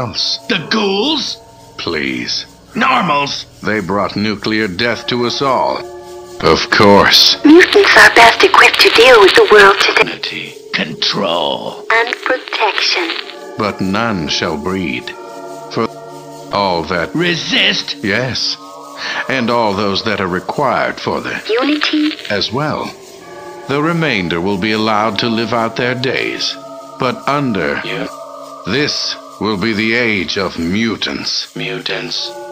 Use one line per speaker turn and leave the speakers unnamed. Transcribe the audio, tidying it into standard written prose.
else.
The ghouls?
Please.
Normals?
They brought nuclear death to us all. Of course.
Mutants are best equipped to deal with the world today.
Control.
And protection.
But none shall breed. For all that
resist?
Yes. And all those that are required for the
unity
as well. The remainder will be allowed to live out their days. But under this will be the age of mutants.
Mutants.